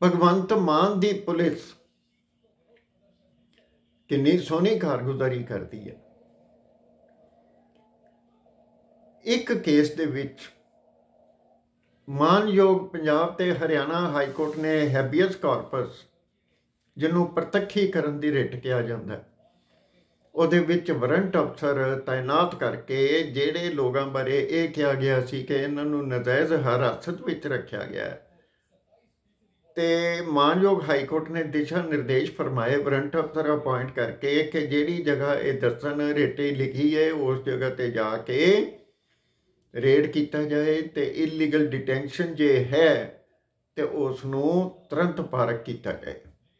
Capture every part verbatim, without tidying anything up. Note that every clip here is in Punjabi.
भगवंत मान दी पुलिस कितनी सोहनी कारगुजारी करती है। एक केस दे विच मानयोग पंजाब ते हरियाणा हाई कोर्ट ने हैबियस कॉर्पस जिन्हों प्रतखीकरण की रिट कहा जाता है, ਉਹਦੇ ਵਿੱਚ ਵਾਰੰਟ ਅਫਸਰ ਤਾਇਨਾਤ ਕਰਕੇ ਜਿਹੜੇ ਲੋਕਾਂ ਬਾਰੇ ਇਹ ਕਿਹਾ ਗਿਆ ਸੀ ਕਿ ਇਹਨਾਂ ਨੂੰ ਨਜਾਇਜ਼ ਹਿਰਾਸਤ ਵਿੱਚ ਰੱਖਿਆ ਗਿਆ ਹੈ, ਤੇ ਮਾਨਯੋਗ ਹਾਈ ਕੋਰਟ ਨੇ ਦਿਸ਼ਾ ਨਿਰਦੇਸ਼ ਫਰਮਾਏ ਵਾਰੰਟ ਅਫਸਰ ਅਪਾਇੰਟ ਕਰਕੇ ਕਿ ਜਿਹੜੀ ਜਗ੍ਹਾ ਇਹ ਦੱਸਣ ਰੇਟੀ ਲਿਖੀ ਹੈ ਉਸ ਜਗ੍ਹਾ ਤੇ ਜਾ ਕੇ ਰੇਡ ਕੀਤਾ ਜਾਏ ਤੇ ਇਲੀਗਲ ਡਿਟੈਂਸ਼ਨ ਜੇ ਹੈ ਤੇ ਉਸ ਨੂੰ ਤੁਰੰਤ ਪਾਰਕ ਕੀਤਾ ਜਾਏ।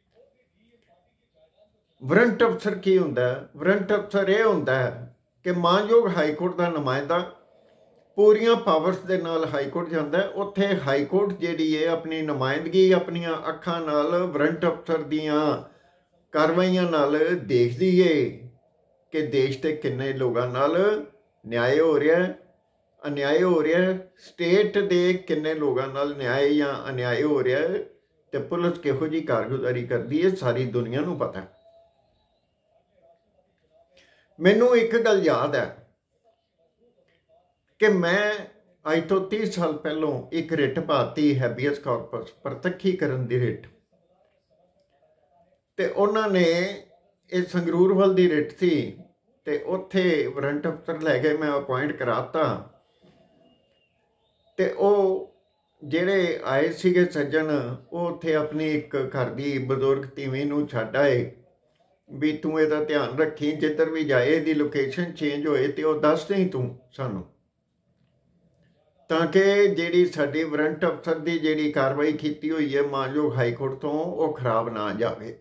ਵਾਰੰਟ ਅਫਸਰ ਕੀ ਹੁੰਦਾ? ਵਾਰੰਟ ਅਫਸਰ ਇਹ ਹੁੰਦਾ ਕਿ ਮਾਨਯੋਗ ਹਾਈ ਕੋਰਟ ਦਾ ਨੁਮਾਇੰਦਾ ਪੂਰੀਆਂ ਪਾਵਰਸ ਦੇ ਨਾਲ ਹਾਈ ਕੋਰਟ ਜਾਂਦਾ, ਉੱਥੇ ਹਾਈ ਕੋਰਟ ਜਿਹੜੀ ਹੈ ਆਪਣੀ ਨੁਮਾਇੰਦਗੀ ਆਪਣੀਆਂ ਅੱਖਾਂ ਨਾਲ ਵਾਰੰਟ ਅਫਸਰ ਦੀਆਂ ਕਾਰਵਾਈਆਂ ਨਾਲ ਦੇਖਦੀ ਹੈ ਕਿ ਦੇਸ਼ ਦੇ ਕਿੰਨੇ ਲੋਕਾਂ ਨਾਲ ਨਿਆਂ ਹੋ ਰਿਹਾ, ਅਨਿਆਏ ਹੋ ਰਿਹਾ, ਸਟੇਟ ਦੇ ਕਿੰਨੇ ਲੋਕਾਂ ਨਾਲ ਨਿਆਂ ਜਾਂ ਅਨਿਆਏ ਹੋ ਰਿਹਾ ਤੇ ਪੁਲਿਸ ਕਿਹੋ ਜਿਹੀ ਕਾਰਗੁਜ਼ਾਰੀ ਕਰਦੀ ਹੈ ਸਾਰੀ ਦੁਨੀਆ ਨੂੰ ਪਤਾ। ਮੈਨੂੰ ਇੱਕ ਗੱਲ ਯਾਦ ਹੈ ਕਿ ਮੈਂ ਅੱਜ ਤੋਂ तीस ਸਾਲ ਪਹਿਲੋਂ ਇੱਕ ਰਿਟ ਪਾਤੀ ਹੈਬੀਅਸ ਕਾਰਪਸ ਪ੍ਰਤੱਖੀਕਰਨ ਦੀ ਰਿਟ, ਤੇ ਉਹਨਾਂ ਨੇ ਇਹ ਸੰਗਰੂਰ ਵੱਲ ਦੀ ਰਿਟ ਸੀ ਤੇ ਉੱਥੇ ਵਾਰੰਟ ਅਫਸਰ ਲੈ ਕੇ ਮੈਂ ਅਪਾਇੰਟ ਕਰਾਤਾ ਤੇ ਉਹ ਜਿਹੜੇ ਆਏ ਸੀਗੇ ਸੱਜਣ ਉਹ ਉੱਥੇ ਆਪਣੀ ਇੱਕ ਘਰ ਦੀ ਬਜ਼ੁਰਗ ਤੀਵੀਂ ਨੂੰ ਛੱਡ ਆਏ ਵੀ ਤੂੰ ਇਹਦਾ ਧਿਆਨ ਰੱਖੀ, ਜਿੱਧਰ ਵੀ ਜਾਏ ਇਹਦੀ ਲੋਕੇਸ਼ਨ ਚੇਂਜ ਹੋਏ ਤੇ ਉਹ ਦੱਸ ਦੇਈਂ ਤੂੰ ਸਾਨੂੰ, ਤਾਂ ਕਿ ਜਿਹੜੀ ਸਾਡੀ ਵਾਰੰਟ ਅਫਸਰ ਦੀ ਜਿਹੜੀ ਕਾਰਵਾਈ ਕੀਤੀ ਹੋਈ ਹੈ ਮਾਨਯੋਗ ਹਾਈ ਕੋਰਟ ਤੋਂ ਉਹ ਖਰਾਬ ਨਾ ਜਾਵੇ।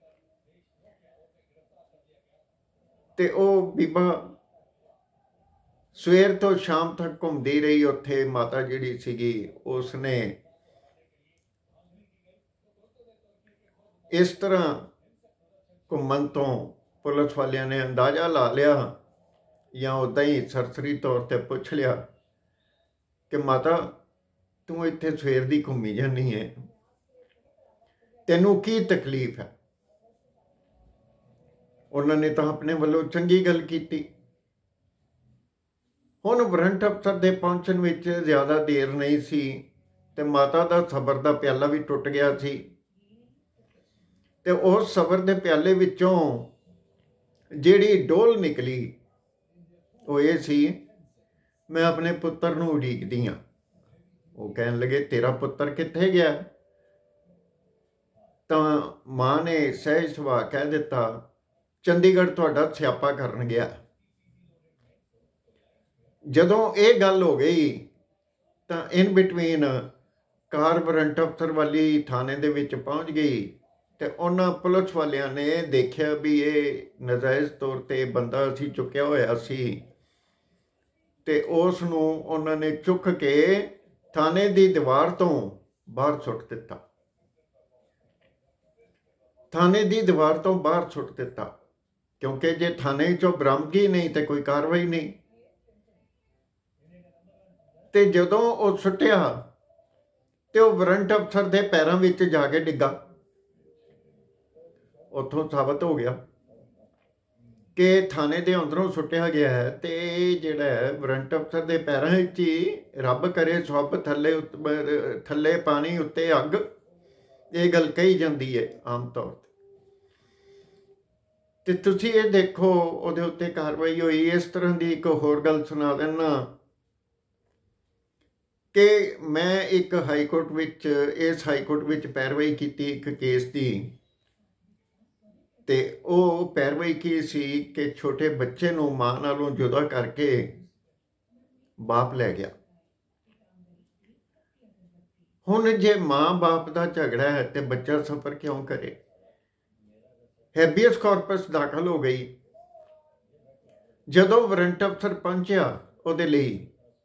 ਤੇ ਉਹ ਬੀਬਾ ਸਵੇਰ ਤੋਂ ਸ਼ਾਮ ਤੱਕ ਘੁੰਮਦੀ ਰਹੀ ਉੱਥੇ। ਮਾਤਾ ਜਿਹੜੀ ਸੀਗੀ ਉਸਨੇ ਇਸ ਤਰ੍ਹਾਂ ਘੁੰਮਣ ਤੋਂ ਪੁਲਿਸ ਵਾਲਿਆਂ ਨੇ ਅੰਦਾਜ਼ਾ ਲਾ ਲਿਆ ਜਾਂ ਉੱਦਾਂ ਹੀ ਸਰਸਰੀ ਤੌਰ 'ਤੇ ਪੁੱਛ ਲਿਆ ਕਿ ਮਾਤਾ ਤੂੰ ਇੱਥੇ ਸਵੇਰ ਦੀ ਘੁੰਮੀ ਜਾਂਦੀ ਹੈ, ਤੈਨੂੰ ਕੀ ਤਕਲੀਫ ਹੈ? ਉਹਨਾਂ ਨੇ ਤਾਂ ਆਪਣੇ ਵੱਲੋਂ ਚੰਗੀ ਗੱਲ ਕੀਤੀ। ਹੁਣ ਵਾਰੰਟ ਅਫਸਰ ਦੇ ਪਹੁੰਚਣ ਵਿੱਚ ਜ਼ਿਆਦਾ ਦੇਰ ਨਹੀਂ ਸੀ ਤੇ ਮਾਤਾ ਦਾ ਸਬਰ ਦਾ ਪਿਆਲਾ ਵੀ ਟੁੱਟ ਗਿਆ ਸੀ ਤੇ ਉਸ ਸਬਰ ਦੇ ਪਿਆਲੇ ਵਿੱਚੋਂ ਜਿਹੜੀ ਡੋਲ ਨਿਕਲੀ ਉਹ ਇਹ ਸੀ, ਮੈਂ ਆਪਣੇ ਪੁੱਤਰ ਨੂੰ ਉਡੀਕਦੀ ਹਾਂ। ਉਹ ਕਹਿਣ ਲੱਗੇ ਤੇਰਾ ਪੁੱਤਰ ਕਿੱਥੇ ਗਿਆ? ਤਾਂ ਮਾਂ ਨੇ ਸਹਿਜ ਸੁਭਾਅ ਕਹਿ ਦਿੱਤਾ ਚੰਡੀਗੜ੍ਹ ਤੁਹਾਡਾ ਸਿਆਪਾ ਕਰਨ ਗਿਆ। ਜਦੋਂ ਇਹ ਗੱਲ ਹੋ ਗਈ ਤਾਂ ਇਨ ਬਿਟਵੀਨ ਕਾਰ ਵਾਰੰਟ ਅਫਸਰ ਵਾਲੀ ਥਾਣੇ ਦੇ ਵਿੱਚ ਪਹੁੰਚ ਗਈ ਤੇ ਉਹਨਾਂ ਪੁਲਿਸ ਵਾਲਿਆਂ ਨੇ ਦੇਖਿਆ ਵੀ ਇਹ ਨਜਾਇਜ਼ ਤੌਰ 'ਤੇ ਬੰਦਾ ਅਸੀਂ ਚੁੱਕਿਆ ਹੋਇਆ ਸੀ ਤੇ ਉਸ ਨੂੰ ਉਹਨਾਂ ਨੇ ਚੁੱਕ ਕੇ ਥਾਣੇ ਦੀ ਦੀਵਾਰ ਤੋਂ ਬਾਹਰ ਸੁੱਟ ਦਿੱਤਾ। ਥਾਣੇ ਦੀ ਦੀਵਾਰ ਤੋਂ ਬਾਹਰ ਸੁੱਟ ਦਿੱਤਾ ਕਿਉਂਕਿ ਜੇ ਥਾਣੇ 'ਚੋਂ ਬਰਾਮਦਗੀ ਨਹੀਂ ਤੇ ਕੋਈ ਕਾਰਵਾਈ ਨਹੀਂ। ਤੇ ਜਦੋਂ ਉਹ ਸੁੱਟਿਆ ਤੇ ਉਹ ਵਾਰੰਟ ਅਫਸਰ ਦੇ ਪੈਰਾਂ ਵਿੱਚ ਜਾ ਕੇ ਡਿੱਗਾ। ਉੱਥੋਂ ਸਾਬਤ ਹੋ ਗਿਆ ਕਿ ਥਾਣੇ ਦੇ ਅੰਦਰੋਂ ਸੁੱਟਿਆ ਗਿਆ ਹੈ ਤੇ ਇਹ ਜਿਹੜਾ ਹੈ ਵਾਰੰਟ ਅਫਸਰ ਦੇ ਪੈਰਾਂ ਵਿੱਚ ਹੀ ਰੱਬ ਕਰੇ ਸਭ ਥੱਲੇ ਥੱਲੇ ਪਾਣੀ ਉੱਤੇ ਅੱਗ, ਇਹ ਗੱਲ ਕਹੀ ਜਾਂਦੀ ਹੈ ਆਮ ਤੌਰ 'ਤੇ। ਤੇ ਤੁਸੀਂ ਇਹ ਦੇਖੋ ਉਹਦੇ ਉੱਤੇ ਕਾਰਵਾਈ ਹੋਈ। ਇਸ ਤਰ੍ਹਾਂ ਦੀ ਇੱਕ ਹੋਰ ਗੱਲ ਸੁਣਾ ਦਿੰਦਾ ਕਿ ਮੈਂ ਇੱਕ ਹਾਈ ਕੋਰਟ ਵਿੱਚ ਇਸ ਹਾਈ ਕੋਰਟ ਵਿੱਚ ਪੈਰਵਾਈ ਕੀਤੀ ਇੱਕ ਕੇਸ ਦੀ, ਤੇ ਉਹ ਪੈਰਵਾਈ ਕੀ ਸੀ ਕਿ ਛੋਟੇ ਬੱਚੇ ਨੂੰ ਮਾਂ ਨਾਲੋਂ ਜੁਦਾ ਕਰਕੇ ਬਾਪ ਲੈ ਗਿਆ। ਹੁਣ ਜੇ ਮਾਂ ਬਾਪ ਦਾ ਝਗੜਾ ਹੈ ਤੇ ਬੱਚਾ ਸਫਰ ਕਿਉਂ ਕਰੇ? ਹੈਬੀਅਸ ਕਾਰਪਸ ਦਾਖਲ ਹੋ ਗਈ। ਜਦੋਂ ਵਾਰੰਟ ਅਫਸਰ ਪਹੁੰਚਿਆ ਉਹਦੇ ਲਈ,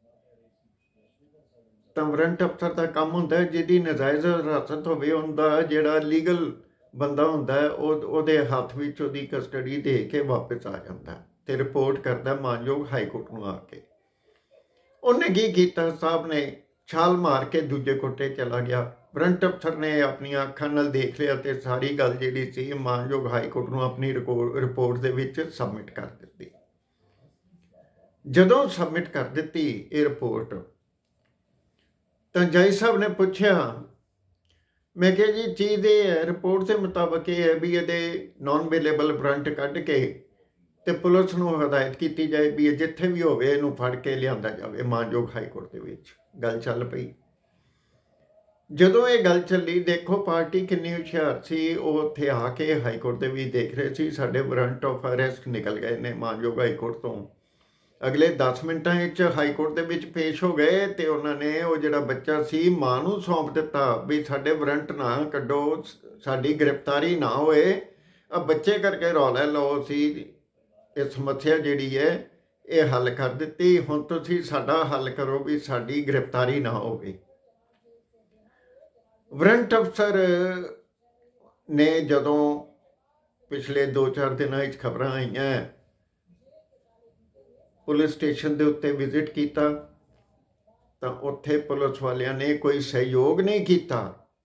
ਤਾਂ ਵਾਰੰਟ ਅਫਸਰ ਦਾ ਕੰਮ ਹੁੰਦਾ ਜਿਹਦੀ ਨਜਾਇਜ਼ ਹਿਰਾਸਤ ਹੋਵੇ ਉਹਦਾ ਜਿਹੜਾ ਲੀਗਲ ਬੰਦਾ ਹੁੰਦਾ ਉਹ ਉਹਦੇ ਹੱਥ ਵਿੱਚ ਉਹਦੀ ਕਸਟਡੀ ਦੇ ਕੇ ਵਾਪਸ ਆ ਜਾਂਦਾ ਤੇ ਰਿਪੋਰਟ ਕਰਦਾ ਮਾਨਯੋਗ ਹਾਈ ਕੋਰਟ ਨੂੰ ਆ ਕੇ। ਉਹਨੇ ਕੀ ਕੀਤਾ? ਸਾਹਿਬ ਨੇ ਛਾਲ ਮਾਰ ਕੇ ਦੂਜੇ ਕੋਟੇ ਚਲਾ ਗਿਆ। ਵਾਰੰਟ ਅਫਸਰ ਨੇ ਆਪਣੀਆਂ ਅੱਖਾਂ ਨਾਲ ਦੇਖ ਲਿਆ ਤੇ ਸਾਰੀ ਗੱਲ ਜਿਹੜੀ ਸੀ ਮਾਨਯੋਗ ਹਾਈ ਕੋਰਟ ਨੂੰ ਆਪਣੀ ਰਿਪੋਰਟ ਦੇ ਵਿੱਚ ਸਬਮਿਟ ਕਰ ਦਿੱਤੀ। ਜਦੋਂ ਸਬਮਿਟ ਕਰ ਦਿੱਤੀ ਇਹ ਰਿਪੋਰਟ ਤਾਂ ਜੱਜ ਸਾਹਿਬ ਨੇ ਪੁੱਛਿਆ, ਮੈਂ ਕਿਹਾ ਜੀ ਚੀਜ਼ ਇਹ ਹੈ ਰਿਪੋਰਟ ਦੇ ਮੁਤਾਬਕ ਇਹ ਹੈ ਵੀ ਇਹਦੇ ਨਾਨ ਅਵੇਲੇਬਲ ਵਾਰੰਟ ਕੱਢ ਕੇ ਤੇ ਪੁਲਿਸ ਨੂੰ ਹਦਾਇਤ ਕੀਤੀ ਜਾਏ ਵੀ ਇਹ ਜਿੱਥੇ ਵੀ ਹੋਵੇ ਇਹਨੂੰ ਫੜ ਕੇ ਲਿਆਂਦਾ ਜਾਵੇ ਮਾਨਯੋਗ ਹਾਈ ਕੋਰਟ ਦੇ ਵਿੱਚ। ਗੱਲ ਚੱਲ ਪਈ। ਜਦੋਂ ਇਹ ਗੱਲ ਚੱਲੀ, ਦੇਖੋ ਪਾਰਟੀ ਕਿੰਨੀ ਹੁਸ਼ਿਆਰ ਸੀ, ਉਹ ਉੱਥੇ ਆ ਕੇ ਹਾਈ ਕੋਰਟ ਦੇ ਵੀ ਦੇਖ ਰਹੇ ਸੀ ਸਾਡੇ ਵਾਰੰਟ ਆਫ ਅਰੈਸਟ ਨਿਕਲ ਗਏ ਨੇ ਮਾਨਯੋਗ ਹਾਈ ਕੋਰਟ ਤੋਂ। ਅਗਲੇ ਦਸ ਮਿੰਟਾਂ ਵਿੱਚ ਹਾਈ ਕੋਰਟ ਦੇ ਵਿੱਚ ਪੇਸ਼ ਹੋ ਗਏ ਤੇ ਉਹਨਾਂ ਨੇ ਉਹ ਜਿਹੜਾ ਬੱਚਾ ਸੀ ਮਾਂ ਨੂੰ ਸੌਂਪ ਦਿੱਤਾ ਵੀ ਸਾਡੇ ਵਾਰੰਟ ਨਾ ਕੱਢੋ, ਸਾਡੀ ਗ੍ਰਿਫਤਾਰੀ ਨਾ ਹੋਏ, ਆ ਬੱਚੇ ਕਰਕੇ ਰੌਲਾ ਲਓ ਸੀ ਇਹ ਸਮੱਸਿਆ ਜਿਹੜੀ ਹੈ ਇਹ ਹੱਲ ਕਰ ਦਿੱਤੀ, ਹੁਣ ਤੁਸੀਂ ਸਾਡਾ ਹੱਲ ਕਰੋ ਵੀ ਸਾਡੀ ਗ੍ਰਿਫਤਾਰੀ ਨਾ ਹੋਵੇ। ਵਾਰੰਟ ਅਫਸਰ ਨੇ ਜਦੋਂ ਪਿਛਲੇ ਦੋ ਚਾਰ ਦਿਨਾਂ ਵਿੱਚ ਖਬਰਾਂ ਆਈਆਂ ਪੁਲਿਸ ਸਟੇਸ਼ਨ ਦੇ ਉੱਤੇ ਵਿਜ਼ਿਟ ਕੀਤਾ ਤਾਂ ਉੱਥੇ ਪੁਲਿਸ ਵਾਲਿਆਂ ਨੇ ਕੋਈ ਸਹਿਯੋਗ ਨਹੀਂ ਕੀਤਾ,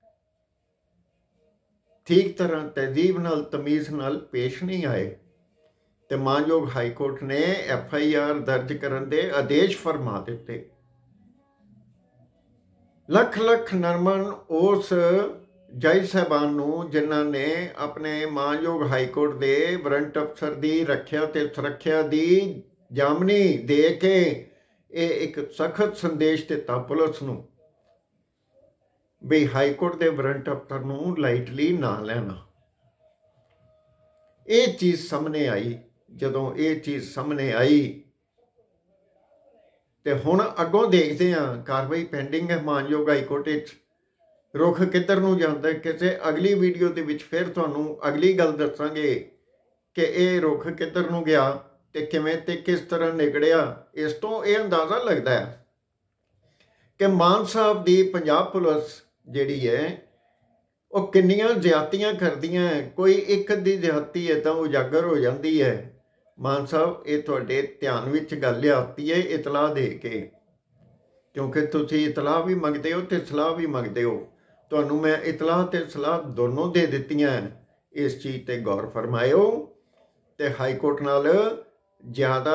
ਠੀਕ ਤਰ੍ਹਾਂ ਤਹਿਜ਼ੀਬ ਨਾਲ ਤਮੀਜ਼ ਨਾਲ ਪੇਸ਼ ਨਹੀਂ ਆਏ ਤੇ ਮਾਨਯੋਗ ਹਾਈ ਕੋਰਟ ਨੇ ਐਫ ਆਈ ਆਰ ਦਰਜ ਕਰਨ ਦੇ ਆਦੇਸ਼ ਫਰਮਾ ਦਿੱਤੇ। ਲੱਖ ਲੱਖ ਨਰਮਨ ਉਸ ਜੱਜ ਸਾਹਿਬਾਨ ਨੂੰ ਜਿਨ੍ਹਾਂ ਨੇ ਆਪਣੇ ਮਾਨਯੋਗ ਹਾਈ ਕੋਰਟ ਦੇ ਵਾਰੰਟ ਅਫਸਰ ਦੀ ਰੱਖਿਆ ਤੇ ਸੁਰੱਖਿਆ ਦੀ ਜਾਮਨੀ ਦੇ ਕੇ ਇਹ ਇੱਕ ਸਖਤ ਸੰਦੇਸ਼ ਦਿੱਤਾ ਪੁਲਿਸ ਨੂੰ ਵੀ ਹਾਈ ਕੋਰਟ ਦੇ ਵਾਰੰਟ ਅਫਸਰ ਨੂੰ ਲਾਈਟਲੀ ਨਾ ਲੈਣਾ। ਇਹ ਚੀਜ਼ ਸਾਹਮਣੇ ਆਈ। ਜਦੋਂ ਇਹ ਚੀਜ਼ ਸਾਹਮਣੇ ਆਈ ਤੇ ਹੁਣ ਅੱਗੋਂ ਦੇਖਦੇ ਹਾਂ, ਕਾਰਵਾਈ ਪੈਂਡਿੰਗ ਹੈ ਮਾਨਯੋਗ ਹਾਈ ਕੋਰਟ ਵਿੱਚ, ਰੁਖ ਕਿੱਧਰ ਨੂੰ ਜਾਂਦਾ। ਕਿਸੇ ਅਗਲੀ ਵੀਡੀਓ ਦੇ ਵਿੱਚ ਫਿਰ ਤੁਹਾਨੂੰ ਅਗਲੀ ਗੱਲ ਦੱਸਾਂਗੇ ਕਿ ਇਹ ਰੁਖ ਕਿੱਧਰ ਨੂੰ ਗਿਆ ਤੇ ਕਿਵੇਂ ਤੇ ਕਿਸ ਤਰ੍ਹਾਂ ਨਿਕੜਿਆ। ਇਸ ਤੋਂ ਇਹ ਅੰਦਾਜ਼ਾ ਲੱਗਦਾ ਹੈ ਕਿ ਮਾਨ ਸਾਹਿਬ ਦੀ ਪੰਜਾਬ ਪੁਲਿਸ ਜਿਹੜੀ ਹੈ ਉਹ ਕਿੰਨੀਆਂ ਜ਼ਿਆਦਤੀਆਂ ਕਰਦੀਆਂ ਹੈ। ਕੋਈ ਇੱਕ ਦੀ ਜ਼ਿਆਦਤੀ ਇੱਦਾਂ ਉਜਾਗਰ ਹੋ ਜਾਂਦੀ ਹੈ। ਮਾਨ ਸਾਹਿਬ ਇਹ ਤੁਹਾਡੇ ਧਿਆਨ ਵਿੱਚ ਗੱਲ ਆਤੀ ਹੈ ਇਤਲਾਹ ਦੇ ਕੇ, ਕਿਉਂਕਿ ਤੁਸੀਂ ਇਤਲਾਹ ਵੀ ਮੰਗਦੇ ਹੋ ਤੇ ਸਲਾਹ ਵੀ ਮੰਗਦੇ ਹੋ। ਤੁਹਾਨੂੰ ਮੈਂ ਇਤਲਾਹ ਤੇ ਸਲਾਹ ਦੋਨੋਂ ਦੇ ਦਿੱਤੀਆਂ। ਇਸ ਚੀਜ਼ ਤੇ ਗੌਰ ਫਰਮਾਇਓ ਤੇ ਹਾਈ ਕੋਰਟ ਨਾਲ ਜ਼ਿਆਦਾ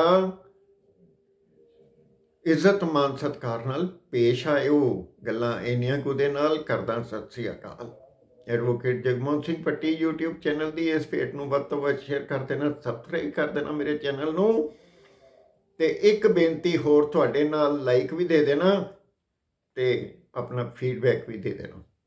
ਇੱਜ਼ਤ ਮਾਨ ਸਤਿਕਾਰ ਨਾਲ ਪੇਸ਼ ਆਇਓ। ਗੱਲਾਂ ਇੰਨੀਆਂ ਕੁ ਦੇ ਨਾਲ ਕਰਦਾ ਸਤਿ ਸ੍ਰੀ ਅਕਾਲ। Advocate Jagmohan Singh Patti YouTube channel ਦੀ ਇਸ ਭੇਟ ਨੂੰ ਵੱਧ ਤੋਂ ਵੱਧ ਸ਼ੇਅਰ ਕਰ ਦੇਣਾ, ਸਬਸਕ੍ਰਾਈਬ ਕਰ ਦੇਣਾ ਮੇਰੇ ਚੈਨਲ ਨੂੰ ਤੇ ਇੱਕ ਬੇਨਤੀ ਹੋਰ ਤੁਹਾਡੇ ਨਾਲ, ਲਾਈਕ ਵੀ ਦੇ ਦੇਣਾ ਤੇ ਆਪਣਾ ਫੀਡਬੈਕ ਵੀ ਦੇ ਦੇਣਾ।